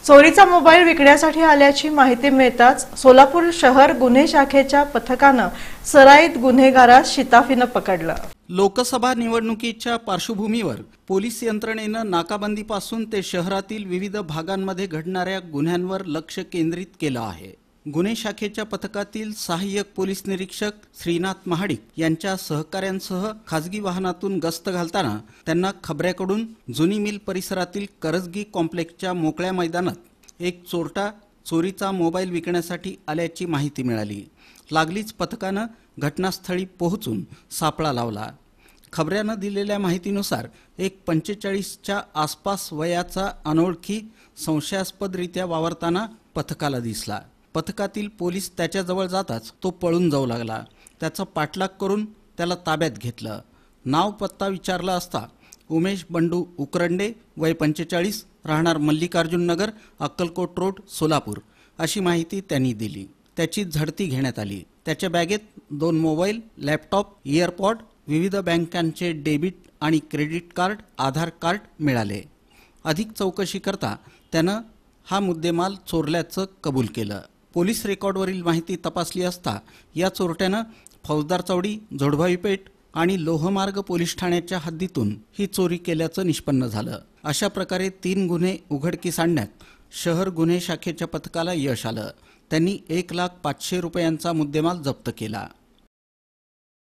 चोरीचा मोबाईल विकण्यासाठी आल्याची माहिती मिळताच सोलापूर शहर गुन्हे शाखेच्या पथकाने सराईत गुन्हेगारास शिताफीने पकडलं। लोकसभा निवडणुकीच्या पार्श्वभूमीवर पोलीस यंत्रणेने नाकाबंदीपासून ते शहरातील विविध भागांमध्ये घडणाऱ्या गुन्ह्यांवर लक्ष केंद्रित केलं आहे। गुन्हे शाखेच्या पथकातील सहाय्यक पोलीस निरीक्षक श्रीनाथ महाडिक यांच्या सहकाऱ्यांसह खासगी वाहनातून गस्त घालताना त्यांना खबऱ्याकडून जुनी मिल परिसरातील करजगी कॉम्प्लेक्सच्या मोकळ्या मैदानात एक चोरटा चोरीचा मोबाईल विकण्यासाठी आल्याची माहिती मिळाली। लागलीच पथकाने घटनास्थळी पोहोचून सापळा लावला। खबऱ्यानं दिलेल्या माहितीनुसार एक 45च्या आसपास वयाचा अनोळखी संशयास्पदरित्या वावरताना पथकाला दिसला। पथकातील पोलीस त्याच्याजवळ जाताच तो पळून जाऊ लागला। त्याचा पाठलाग करून त्याला ताब्यात घेतलं। नाव पत्ता विचारला असता उमेश बंडू उकरंडे वय 45 राहणार मल्लिकार्जुन नगर अक्कलकोट रोड सोलापूर अशी माहिती त्यांनी दिली। त्याची झडती घेण्यात आली। त्याच्या बॅगेत 2 मोबाईल, लॅपटॉप, इयरपॉड, विविध बँकांचे डेबिट आणि क्रेडिट कार्ड, आधार कार्ड मिळाले। अधिक चौकशी करता त्यानं हा मुद्देमाल चोरल्याचं कबूल केलं। पोलीस रेकॉर्डवरील माहिती तपासली असता या चोरट्यानं फौजदार चौडी, जोडभावी पेठ आणि लोहमार्ग पोलीस ठाण्याच्या हद्दीतून ही चोरी केल्याचं निष्पन्न झालं। अशा प्रकारे 3 गुन्हे उघडकीस आणण्यात शहर गुन्हे शाखेच्या पथकाला यश आलं। त्यांनी 1,05,000 रुपयांचा मुद्देमाल जप्त केला।